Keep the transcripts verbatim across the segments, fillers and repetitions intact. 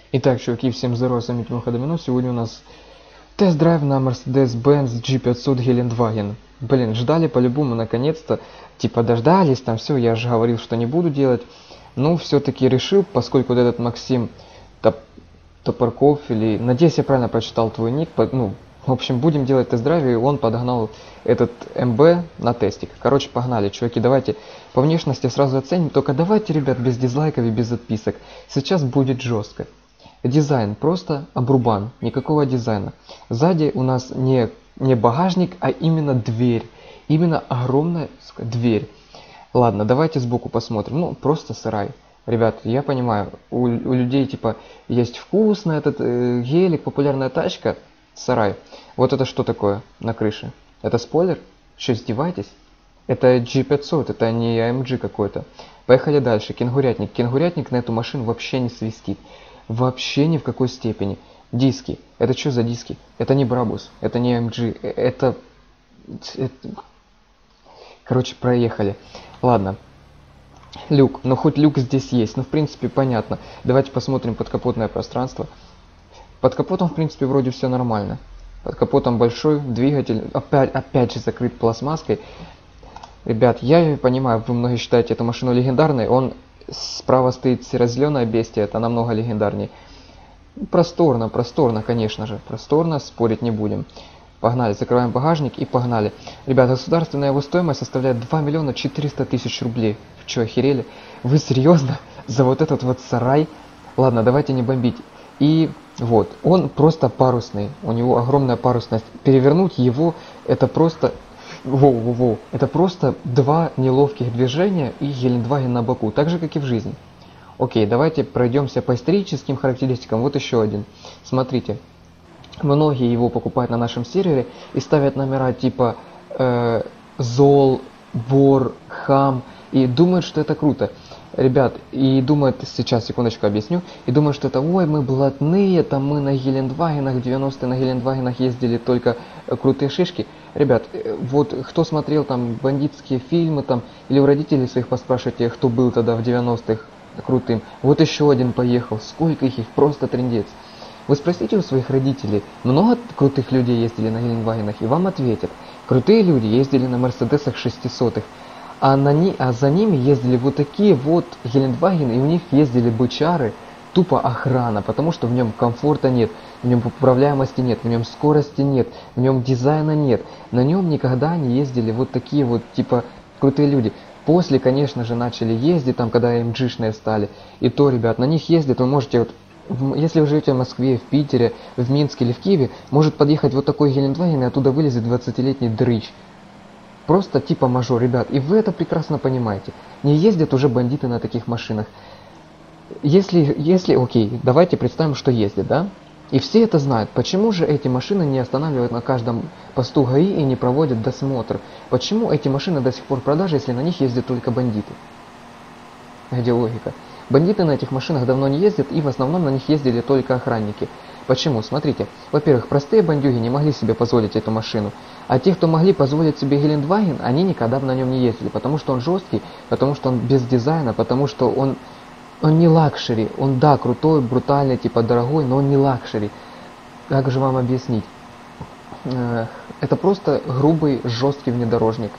Итак, чуваки, всем здорово, с вами Тимоха Домино. Сегодня у нас тест-драйв на Mercedes-Benz джи пятьсот Гелендваген. Блин, ждали по-любому, наконец-то. Типа дождались, там все, я же говорил, что не буду делать. Ну, все-таки решил, поскольку вот этот Максим Топ... Топорков, или... Надеюсь, я правильно прочитал твой ник. По... Ну, в общем, будем делать тест-драйв, и он подогнал этот эм бэ на тестик. Короче, погнали, чуваки, давайте по внешности сразу оценим. Только давайте, ребят, без дизлайков и без отписок. Сейчас будет жестко. Дизайн просто обрубан, никакого дизайна. Сзади у нас не, не багажник, а именно дверь. Именно огромная, сука, дверь. Ладно, давайте сбоку посмотрим. Ну, просто сарай. Ребят, я понимаю, у, у людей типа есть вкус на этот э, гелик, популярная тачка, сарай. Вот это что такое на крыше? Это спойлер? Что, издеваетесь? Это джи пятьсот, это не а эм джи какой-то. Поехали дальше. Кенгурятник. Кенгурятник на эту машину вообще не свистит. Вообще ни в какой степени. Диски. Это что за диски? Это не Брабус, это не а эм джи, это... это... Короче, проехали. Ладно. Люк. Ну, хоть люк здесь есть. Ну, в принципе, понятно. Давайте посмотрим подкапотное пространство. Под капотом, в принципе, вроде все нормально. Под капотом большой двигатель. Опять, опять же закрыт пластмасской. Ребят, я понимаю, вы многие считаете эту машину легендарной. Он... Справа стоит серо-зеленое бестия, это намного легендарней. Просторно, просторно, конечно же. Просторно, спорить не будем. Погнали, закрываем багажник и погнали. Ребята, государственная его стоимость составляет два миллиона четыреста тысяч рублей. Вы что, охерели? Вы серьезно? За вот этот вот сарай? Ладно, давайте не бомбить. И вот, он просто парусный. У него огромная парусность. Перевернуть его, это просто... Воу-воу-воу. Это просто два неловких движения и Гелендваген на боку, так же как и в жизни. Окей, давайте пройдемся по историческим характеристикам. Вот еще один. Смотрите, многие его покупают на нашем сервере и ставят номера типа э, Зол, Вор, Хам и думают, что это круто. Ребят, и думают, сейчас, секундочку объясню, и думают, что это, ой, мы блатные, там мы на Гелендвагенах, в девяностые на Гелендвагенах ездили только э, крутые шишки. Ребят, вот кто смотрел там бандитские фильмы там, или у родителей своих поспрашивайте, кто был тогда в девяностых крутым. Вот еще один поехал, сколько их, их просто трындец. Вы спросите у своих родителей, много крутых людей ездили на Гелендвагенах, и вам ответят. Крутые люди ездили на Мерседесах шестисотых, а, на ни, а за ними ездили вот такие вот Гелендвагены, и у них ездили бычары, тупо охрана, потому что в нем комфорта нет, в нем управляемости нет, в нем скорости нет, в нем дизайна нет. На нем никогда не ездили вот такие вот типа крутые люди. После, конечно же, начали ездить, там, когда эм джи-шные стали. И то, ребят, на них ездят, вы можете, вот, если вы живете в Москве, в Питере, в Минске или в Киеве, может подъехать вот такой Гелендваген, и оттуда вылезет двадцатилетний дрыщ. Просто типа мажор, ребят. И вы это прекрасно понимаете. Не ездят уже бандиты на таких машинах. Если, если, окей, давайте представим, что ездит, да? И все это знают. Почему же эти машины не останавливают на каждом посту ГАИ и не проводят досмотр? Почему эти машины до сих пор в продаже, если на них ездят только бандиты? Где логика? Бандиты на этих машинах давно не ездят, и в основном на них ездили только охранники. Почему? Смотрите. Во-первых, простые бандюги не могли себе позволить эту машину. А те, кто могли позволить себе Гелендваген, они никогда бы на нем не ездили. Потому что он жесткий, потому что он без дизайна, потому что он... Он не лакшери, он да, крутой, брутальный, типа дорогой, но он не лакшери. Как же вам объяснить? Это просто грубый, жесткий внедорожник.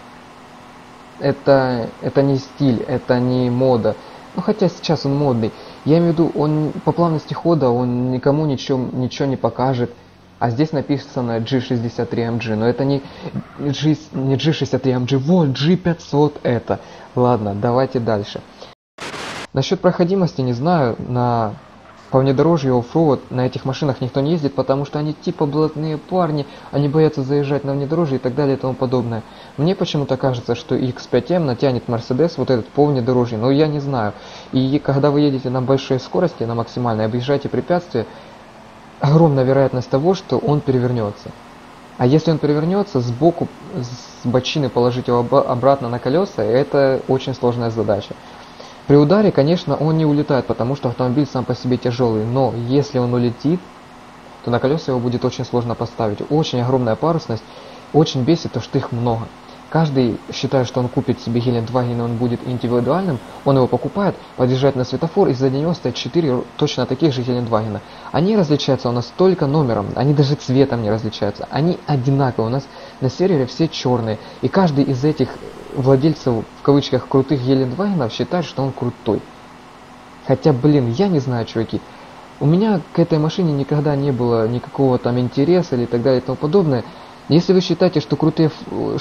Это, это не стиль, это не мода. Ну хотя сейчас он модный. Я имею в виду, он по плавности хода, он никому ничего, ничего не покажет. А здесь написано джи шестьдесят три эм джи, но это не, G, не джи шестьдесят три эм джи, вот джи пятьсот это. Ладно, давайте дальше. Насчет проходимости не знаю, на по внедорожью оффроуд на этих машинах никто не ездит, потому что они типа блатные парни, они боятся заезжать на внедорожье и так далее и тому подобное. Мне почему-то кажется, что икс пять эм натянет Mercedes вот этот по внедорожью, но я не знаю. И когда вы едете на большой скорости, на максимальной, объезжаете препятствия, огромная вероятность того, что он перевернется. А если он перевернется, сбоку, с бочины положить его обратно на колеса, это очень сложная задача. При ударе, конечно, он не улетает, потому что автомобиль сам по себе тяжелый, но если он улетит, то на колеса его будет очень сложно поставить. Очень огромная парусность, очень бесит то, что их много. Каждый считает, что он купит себе Гелендваген, и он будет индивидуальным, он его покупает, подъезжает на светофор, и сзади него стоят четыре точно таких же Гелендвагена. Они различаются у нас только номером, они даже цветом не различаются, они одинаковые, у нас на сервере все черные, и каждый из этих владельцев, в кавычках, крутых Гелендвагенов считает, что он крутой. Хотя, блин, я не знаю, чуваки, у меня к этой машине никогда не было никакого там интереса или так далее и тому подобное. Если вы считаете, что крутые,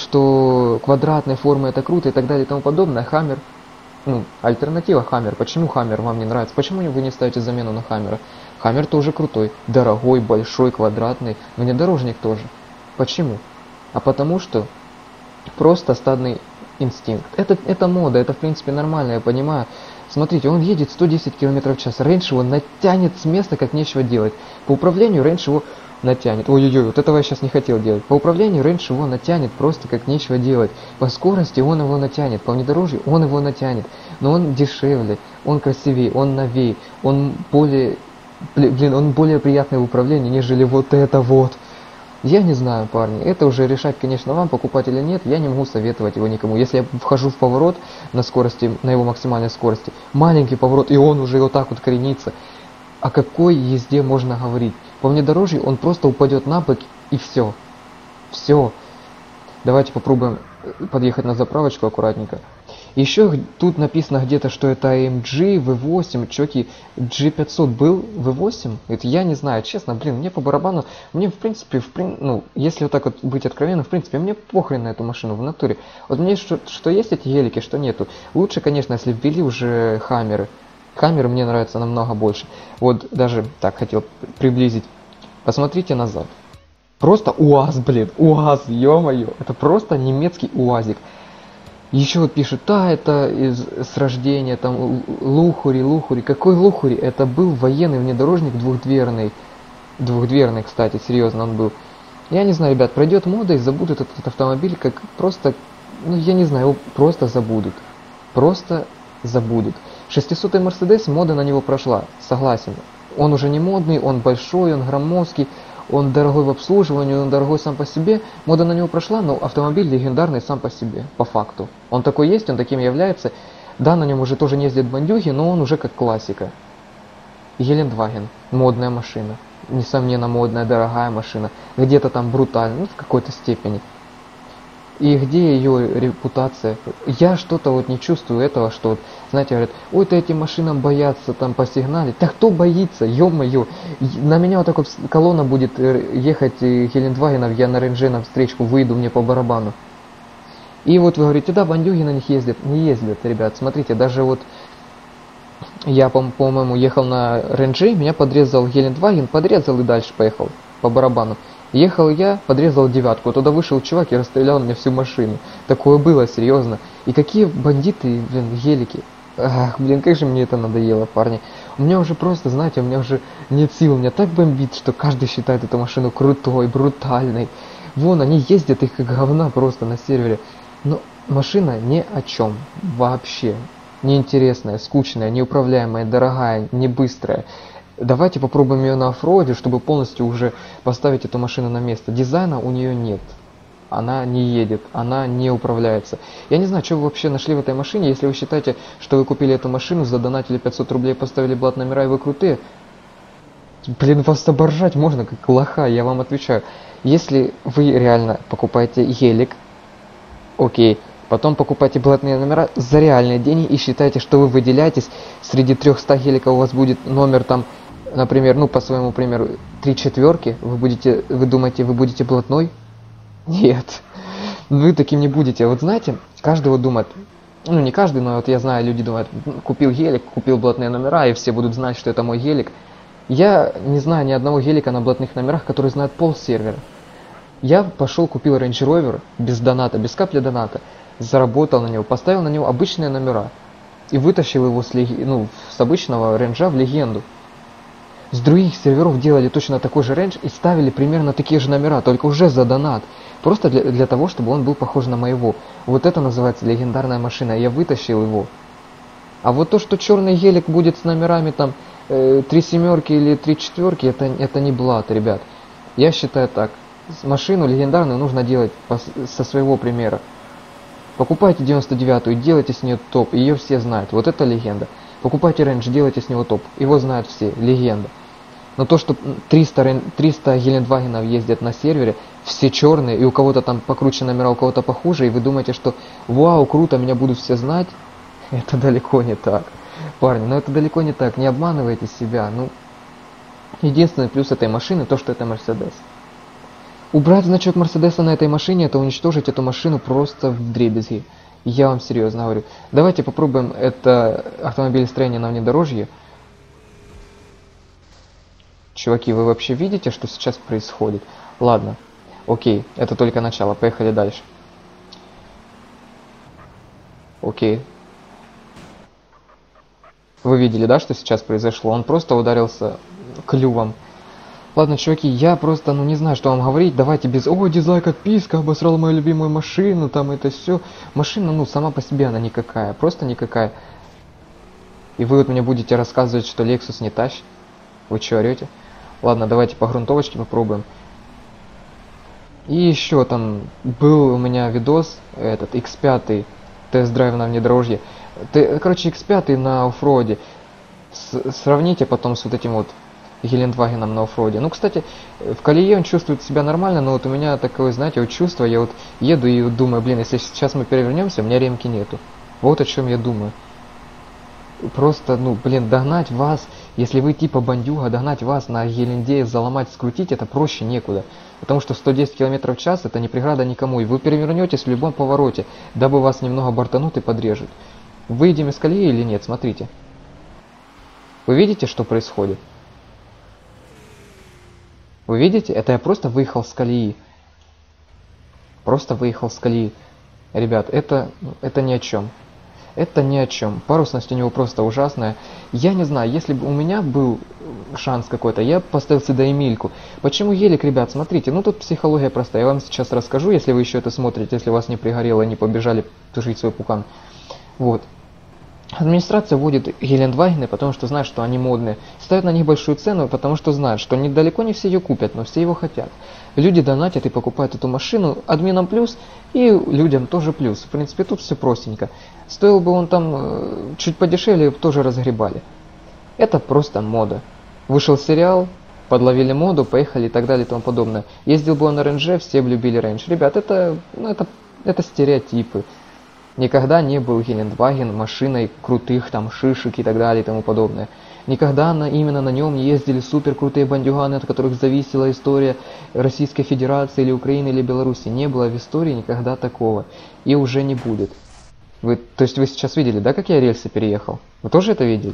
что квадратные формы это круто и так далее и тому подобное, Хаммер, ну, альтернатива Хаммер. Почему Хаммер вам не нравится? Почему вы не ставите замену на Хаммера? Хаммер тоже крутой, дорогой, большой, квадратный, внедорожник тоже. Почему? А потому что просто стадный инстинкт. Это, это мода, это в принципе нормально, я понимаю. Смотрите, он едет сто десять километров в час, рейндж его натянет с места, как нечего делать. По управлению рейндж его натянет. Ой-ой-ой, вот этого я сейчас не хотел делать. По управлению рейндж его натянет просто как нечего делать. По скорости он его натянет, по внедорожью он его натянет. Но он дешевле, он красивее, он новее, он более, блин, он более приятный в управлении, нежели вот это вот. Я не знаю, парни, это уже решать, конечно, вам, покупать или нет, я не могу советовать его никому. Если я вхожу в поворот на скорости, на его максимальной скорости, маленький поворот, и он уже вот так вот коренится, о какой езде можно говорить? По внедорожью он просто упадет на бок и все. Все. Давайте попробуем подъехать на заправочку аккуратненько. Еще тут написано где-то, что это эй эм джи ви восемь. Чуваки, джи пятьсот был ви восемь? Это я не знаю, честно, блин, мне по барабану. Мне в принципе, в прин... ну, если вот так вот быть откровенным, в принципе, мне похрен на эту машину в натуре. Вот мне что, что есть эти гелики, что нету. Лучше, конечно, если ввели уже Хаммеры. Хаммеры мне нравятся намного больше. Вот даже так хотел приблизить. Посмотрите назад. Просто УАЗ, блин, УАЗ, ё-моё. Это просто немецкий УАЗик. Еще вот пишут, да, это из, с рождения, там, Лухури, Лухури. Какой Лухури? Это был военный внедорожник двухдверный. Двухдверный, кстати, серьезно он был. Я не знаю, ребят, пройдет мода и забудут этот автомобиль, как просто, ну, я не знаю, его просто забудут. Просто забудут. шестисотый Мерседес, мода на него прошла, согласен. Он уже не модный, он большой, он громоздкий, он дорогой в обслуживании, он дорогой сам по себе. Мода на него прошла, но автомобиль легендарный сам по себе, по факту. Он такой есть, он таким является. Да, на нем уже тоже не ездят бандюги, но он уже как классика. Гелендваген, модная машина. Несомненно, модная, дорогая машина. Где-то там брутально, ну, в какой-то степени. И где ее репутация? Я что-то вот не чувствую этого, что, вот, знаете, говорят, ой, ты этим машинам боятся там посигналить. Да кто боится, ё-моё. На меня вот так вот колонна будет ехать Гелендвагенов, я на рейндже на встречку выйду, мне по барабану. И вот вы говорите, да, бандюги на них ездят. Не ездят, ребят, смотрите, даже вот я, по-моему, ехал на рейндже, меня подрезал Гелендваген, подрезал и дальше поехал по барабану. Ехал я, подрезал девятку, туда вышел чувак и расстрелял мне всю машину. Такое было, серьезно. И какие бандиты, блин, гелики. Ах, блин, как же мне это надоело, парни. У меня уже просто, знаете, у меня уже нет сил, у меня так бомбит, что каждый считает эту машину крутой, брутальной. Вон, они ездят их как говна просто на сервере. Но машина ни о чем вообще. Неинтересная, скучная, неуправляемая, дорогая, не быстрая. Давайте попробуем ее на оффроуде, чтобы полностью уже поставить эту машину на место. Дизайна у нее нет. Она не едет, она не управляется. Я не знаю, что вы вообще нашли в этой машине. Если вы считаете, что вы купили эту машину, задонатили пятьсот рублей, поставили блат номера и вы крутые, блин, вас оборжать можно как лоха, я вам отвечаю. Если вы реально покупаете гелик, окей, потом покупайте блатные номера за реальные деньги и считаете, что вы выделяетесь. Среди трехсот геликов у вас будет номер там, например, ну по своему примеру, три четверки, вы будете, вы думаете, вы будете блатной? Нет, вы таким не будете. Вот знаете, каждый вот думает, ну не каждый, но вот я знаю, люди думают, купил гелик, купил блатные номера, и все будут знать, что это мой гелик. Я не знаю ни одного гелика на блатных номерах, который знает пол сервера. Я пошел, купил Range Rover без доната, без капли доната, заработал на него, поставил на него обычные номера и вытащил его с, лег... ну, с обычного рейнджа в легенду. С других серверов делали точно такой же рейндж и ставили примерно такие же номера, только уже за донат. Просто для, для того, чтобы он был похож на моего. Вот это называется легендарная машина, я вытащил его. А вот то, что черный гелик будет с номерами там э, три семерки или три четверки, это, это не блат, ребят. Я считаю так, машину легендарную нужно делать по, со своего примера. Покупайте девяносто девятую, делайте с нее топ, ее все знают, вот это легенда. Покупайте рейндж, делайте с него топ, его знают все, легенда. Но то, что триста, триста Гелендвагенов ездят на сервере, все черные, и у кого-то там покруче номера, у кого-то похуже, и вы думаете, что вау, круто, меня будут все знать, это далеко не так. Парни, но это далеко не так, не обманывайте себя. Ну, единственный плюс этой машины, то, что это Мерседес. Убрать значок Мерседеса на этой машине, это уничтожить эту машину просто вдребезги. Я вам серьезно говорю. Давайте попробуем это автомобилестроение на внедорожье. Чуваки, вы вообще видите, что сейчас происходит? Ладно, окей, это только начало, поехали дальше. Окей. Вы видели, да, что сейчас произошло? Он просто ударился клювом. Ладно, чуваки, я просто, ну не знаю, что вам говорить. Давайте без, о, дизлайк, отписка, обосрал мою любимую машину, там это все. Машина, ну, сама по себе она никакая, просто никакая. И вы вот мне будете рассказывать, что Lexus не тащит. Вы что, орете? Ладно, давайте по грунтовочке попробуем. И еще там был у меня видос, этот, икс пять, тест-драйв на внедорожье. Ты, короче, икс пять на оффроде. С, сравните потом с вот этим вот Гелендвагеном на оффроде. Ну, кстати, в колее он чувствует себя нормально, но вот у меня такое, знаете, вот чувство, я вот еду и вот думаю, блин, если сейчас мы перевернемся, у меня ремки нету. Вот о чем я думаю. Просто, ну, блин, догнать вас, если вы типа бандюга, догнать вас на Геленде, заломать, скрутить, это проще некуда. Потому что сто десять километров в час это не преграда никому, и вы перевернетесь в любом повороте, дабы вас немного бортанут и подрежут. Выйдем из колеи или нет, смотрите. Вы видите, что происходит? Вы видите? Это я просто выехал с колеи. Просто выехал с колеи. Ребят, это, это ни о чем. Это ни о чем. Парусность у него просто ужасная. Я не знаю, если бы у меня был шанс какой-то, я бы поставил сюда Эмильку. Почему елик, ребят? Смотрите, ну тут психология простая. Я вам сейчас расскажу, если вы еще это смотрите, если вас не пригорело, не побежали тушить свой пукан. Вот. Администрация вводит Гелендвагены, потому что знает, что они модные. Ставят на них большую цену, потому что знают, что недалеко не все ее купят, но все его хотят. Люди донатят и покупают эту машину, админам плюс и людям тоже плюс. В принципе, тут все простенько. Стоил бы он там э, чуть подешевле, тоже разгребали. Это просто мода. Вышел сериал, подловили моду, поехали и так далее и тому подобное. Ездил бы он на рейндже, все бы любили рейндж. Ребят, это, ну, это, это стереотипы. Никогда не был Гелендваген машиной крутых там шишек и так далее и тому подобное. Никогда на, именно на нем не ездили супер крутые бандюганы, от которых зависела история Российской Федерации или Украины или Беларуси. Не было в истории никогда такого. И уже не будет. Вы, то есть вы сейчас видели, да, как я рельсы переехал? Вы тоже это видели?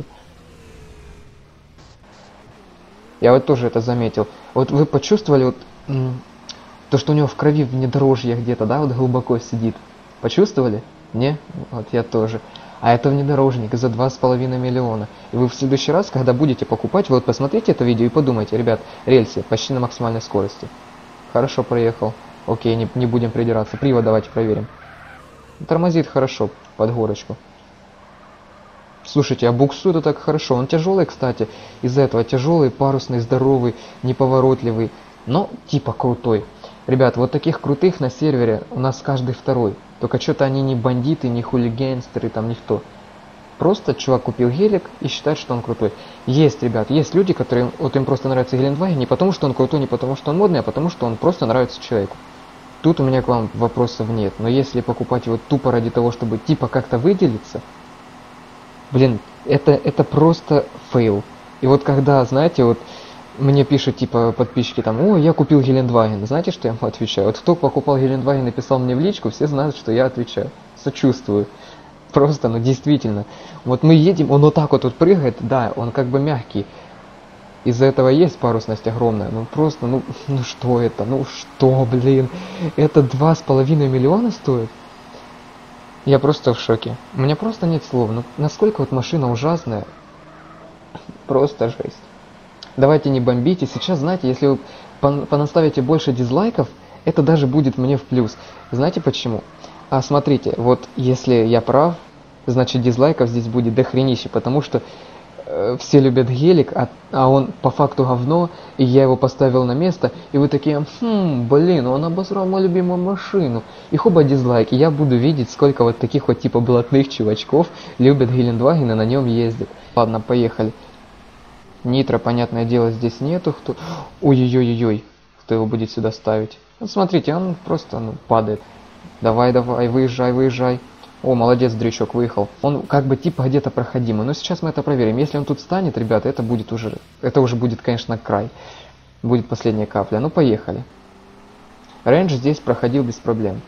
Я вот тоже это заметил. Вот вы почувствовали вот то, что у него в крови внедорожье где-то, да, вот глубоко сидит. Почувствовали? Не? Вот я тоже. А это внедорожник за два с половиной миллиона. И вы в следующий раз, когда будете покупать, вы вот посмотрите это видео и подумайте, ребят, рельсы почти на максимальной скорости. Хорошо проехал. Окей, не, не будем придираться. Привод давайте проверим. Тормозит хорошо под горочку. Слушайте, а буксует это так хорошо. Он тяжелый, кстати. Из-за этого тяжелый, парусный, здоровый, неповоротливый. Но типа крутой. Ребят, вот таких крутых на сервере у нас каждый второй. Только что-то они не бандиты, не хулиганстеры, там никто. Просто чувак купил гелик и считает, что он крутой. Есть, ребят, есть люди, которые, вот им просто нравится Гелендваген не потому, что он крутой, не потому, что он модный, а потому, что он просто нравится человеку. Тут у меня к вам вопросов нет. Но если покупать его тупо ради того, чтобы типа как-то выделиться, блин, это, это просто фейл. И вот когда, знаете, вот мне пишут типа подписчики там, о, я купил Гелендваген. Знаете, что я ему отвечаю? Вот кто покупал Гелендваген и писал мне в личку, все знают, что я отвечаю. Сочувствую. Просто, ну действительно. Вот мы едем, он вот так вот, вот прыгает, да, он как бы мягкий. Из-за этого есть парусность огромная. Ну просто, ну, ну что это? Ну что, блин? Это два с половиной миллиона стоит? Я просто в шоке. У меня просто нет слов. Ну насколько вот машина ужасная. Просто жесть. Давайте не бомбите. Сейчас, знаете, если вы понаставите больше дизлайков, это даже будет мне в плюс. Знаете почему? А смотрите, вот если я прав, значит дизлайков здесь будет дохренище, потому что э, все любят гелик, а, а он по факту говно, и я его поставил на место, и вы такие, хм, блин, он обосрал мою любимую машину. И хоба дизлайк, и я буду видеть, сколько вот таких вот типа блатных чувачков любят Гелендваген и на нем ездят. Ладно, поехали. Нитро, понятное дело, здесь нету. Кто... Ой-ой-ой-ой, кто его будет сюда ставить? Вот смотрите, он просто ну, падает. Давай, давай, выезжай, выезжай. О, молодец, дрючок выехал. Он как бы типа где-то проходимый. Но сейчас мы это проверим. Если он тут станет, ребята, это будет уже... Это уже будет, конечно, край. Будет последняя капля. Ну, поехали. Рейндж здесь проходил без проблем.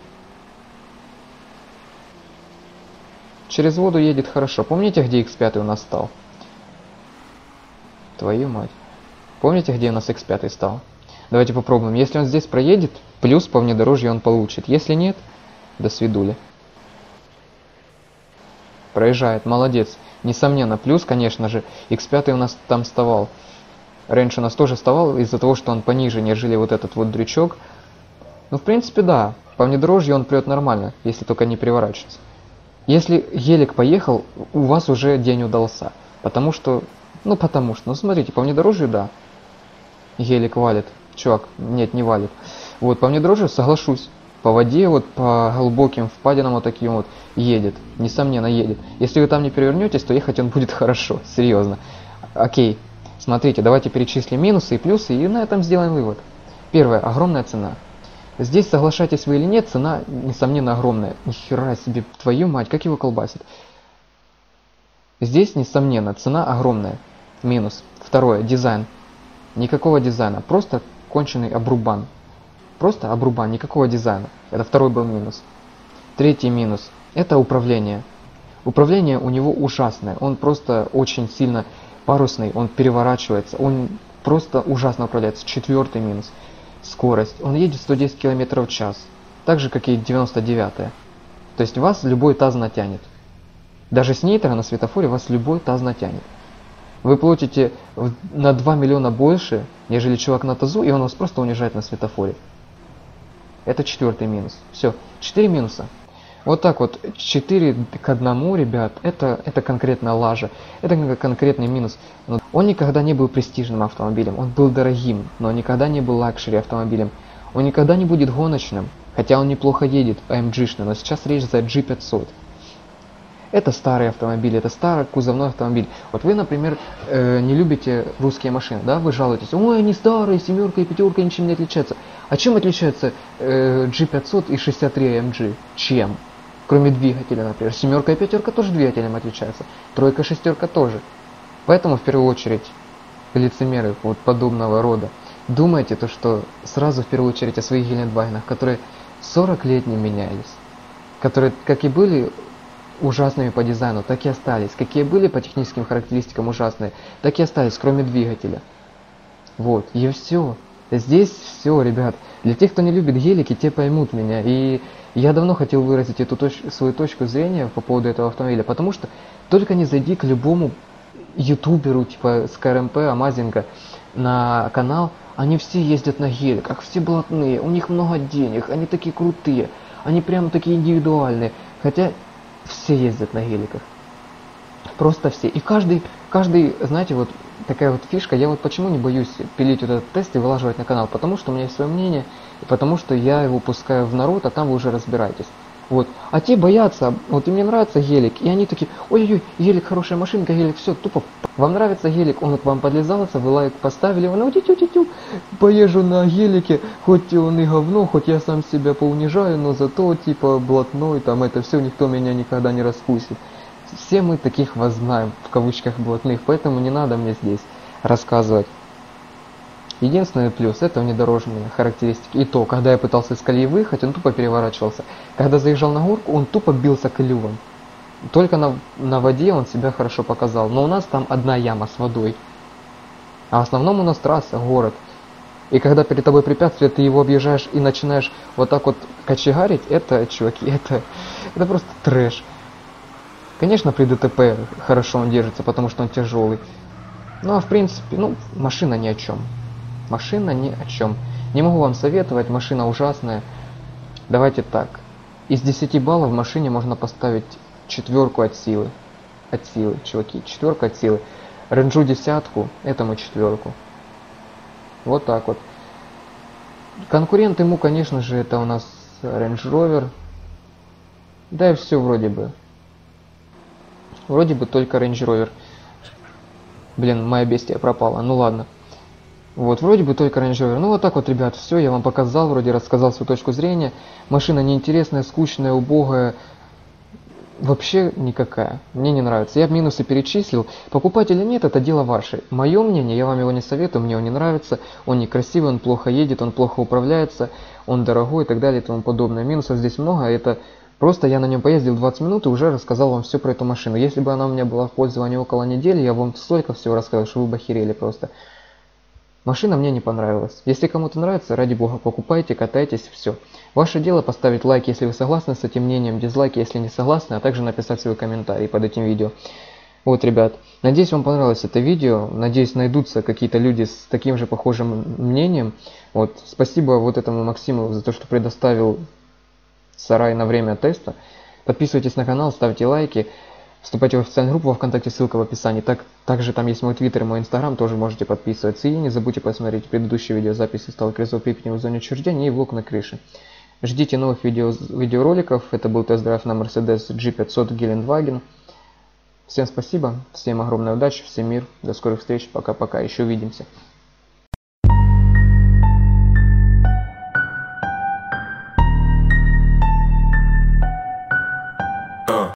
Через воду едет хорошо. Помните, где икс пять у нас стал? Твою мать. Помните, где у нас икс пять стал? Давайте попробуем. Если он здесь проедет, плюс по внедорожью он получит. Если нет, до свидули. Проезжает, молодец. Несомненно, плюс, конечно же, икс пять у нас там вставал. Рейндж у нас тоже вставал из-за того, что он пониже, нежели вот этот вот дрючок. Ну, в принципе, да. По внедорожью он прет нормально, если только не переворачивается. Если гелик поехал, у вас уже день удался. Потому что... Ну, потому что... Ну, смотрите, по внедорожью, да. Гелик валит. Чувак, нет, не валит. Вот, по внедорожью соглашусь. По воде, вот по глубоким впадинам вот таким вот едет. Несомненно, едет. Если вы там не перевернетесь, то ехать он будет хорошо. Серьезно. Окей. Смотрите, давайте перечислим минусы и плюсы, и на этом сделаем вывод. Первое. Огромная цена. Здесь, соглашайтесь вы или нет, цена, несомненно, огромная. Нихера себе, твою мать, как его колбасит. Здесь, несомненно, цена огромная. Минус. Второе. Дизайн. Никакого дизайна. Просто конченый обрубан. Просто обрубан, никакого дизайна. Это второй был минус. Третий минус. Это управление. Управление у него ужасное. Он просто очень сильно парусный. Он переворачивается. Он просто ужасно управляется. Четвертый минус. Скорость. Он едет сто десять километров в час. Так же, как и девяносто девятая. То есть вас любой таз натянет. Даже с нитро на светофоре вас любой таз натянет. Вы платите на два миллиона больше, нежели чувак на тазу, и он вас просто унижает на светофоре. Это четвертый минус. Все, четыре минуса. Вот так вот, четыре к одному, ребят, это, это конкретно лажа. Это конкретный минус. Он никогда не был престижным автомобилем. Он был дорогим, но никогда не был лакшери автомобилем. Он никогда не будет гоночным, хотя он неплохо едет, эй эм джи-шный, но сейчас речь за джи пятьсот. Это старый автомобиль, это старый кузовной автомобиль. Вот вы, например, э, не любите русские машины, да? Вы жалуетесь, ой, они старые, семерка и пятерка ничем не отличаются. А чем отличаются э, джи пятьсот и шестьдесят три эй эм джи? Чем? Кроме двигателя, например. Семерка и пятерка тоже двигателем отличаются. Тройка и шестерка тоже. Поэтому, в первую очередь, лицемеры вот подобного рода, думайте то, что сразу в первую очередь о своих Гелендвагенах, которые сорок лет не менялись. Которые, как и были ужасными по дизайну, так и остались. Какие были по техническим характеристикам ужасные, так и остались, кроме двигателя. Вот, и все. Здесь все, ребят. Для тех, кто не любит гелики, те поймут меня. И я давно хотел выразить эту точ свою точку зрения по поводу этого автомобиля, потому что только не зайди к любому ютуберу, типа СКРМП, Амазинга, на канал, они все ездят на геликах, все блатные, у них много денег, они такие крутые, они прямо такие индивидуальные. Хотя все ездят на геликах. Просто все. И каждый, каждый, знаете, вот такая вот фишка. Я вот почему не боюсь пилить вот этот тест и вылаживать на канал. Потому что у меня есть свое мнение. И потому что я его пускаю в народ, а там вы уже разбираетесь. Вот. А те боятся, вот им не нравится гелик. И они такие, ой-ой-ой, гелик хорошая машинка, гелик, все, тупо. Вам нравится гелик, он к вам подлезался, вы лайк поставили, вы ну тю-тю-тю, поезжу на гелике, хоть он и говно, хоть я сам себя поунижаю, но зато типа блатной, там это все, никто меня никогда не раскусит. Все мы таких вас знаем, в кавычках блатных, поэтому не надо мне здесь рассказывать. Единственный плюс — это внедорожные характеристики. И то, когда я пытался из колеи выехать, он тупо переворачивался. Когда заезжал на горку, он тупо бился клювом. Только на, на воде он себя хорошо показал. Но у нас там одна яма с водой. А в основном у нас трасса, город. И когда перед тобой препятствие, ты его объезжаешь и начинаешь вот так вот кочегарить, это, чуваки, это, это просто трэш. Конечно, при ДТП хорошо он держится, потому что он тяжелый. Ну а в принципе, ну, машина ни о чем. Машина ни о чем. Не могу вам советовать, машина ужасная. Давайте так. Из десяти баллов в машине можно поставить четверку от силы. От силы, чуваки, четверку от силы. Ренджу десятку, этому четверку. Вот так вот. Конкурент ему, конечно же, это у нас Range Rover. Да и все вроде бы. Вроде бы только Range Rover. Блин, моя бестия пропала. Ну ладно. Вот, вроде бы только Range Rover. Ну вот так вот, ребят, все, я вам показал, вроде рассказал свою точку зрения. Машина неинтересная, скучная, убогая. Вообще никакая. Мне не нравится. Я минусы перечислил. Покупать или нет, это дело ваше. Мое мнение, я вам его не советую, мне он не нравится. Он некрасивый, он плохо едет, он плохо управляется, он дорогой и так далее и тому подобное. Минусов здесь много, это просто я на нем поездил двадцать минут и уже рассказал вам все про эту машину. Если бы она у меня была в пользовании около недели, я вам столько всего рассказал, что вы бы охерели просто. Машина мне не понравилась. Если кому-то нравится, ради бога, покупайте, катайтесь, все. Ваше дело поставить лайк, если вы согласны с этим мнением, дизлайк, если не согласны, а также написать свой комментарий под этим видео. Вот, ребят, надеюсь, вам понравилось это видео, надеюсь, найдутся какие-то люди с таким же похожим мнением. Вот, спасибо вот этому Максиму за то, что предоставил сарай на время теста. Подписывайтесь на канал, ставьте лайки. Вступайте в официальную группу во ВКонтакте, ссылка в описании. Так, также там есть мой твиттер и мой инстаграм, тоже можете подписываться. И не забудьте посмотреть предыдущие видеозаписи «Сталкеризов Припяти в зоне отчуждения» и влог на крыше. Ждите новых видео, видеороликов. Это был тест-драйв на Mercedes джи пятьсот Гелендваген. Всем спасибо, всем огромной удачи, всем мир, до скорых встреч, пока-пока, еще увидимся.